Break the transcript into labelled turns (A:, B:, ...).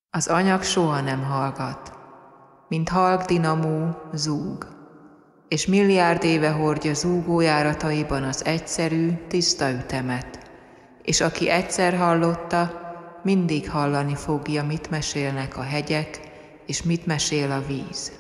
A: Az anyag soha nem hallgat, mint halk dinamó zúg, és milliárd éve hordja zúgójárataiban az egyszerű, tiszta ütemet, és aki egyszer hallotta, mindig hallani fogja, mit mesélnek a hegyek, és mit mesél a víz.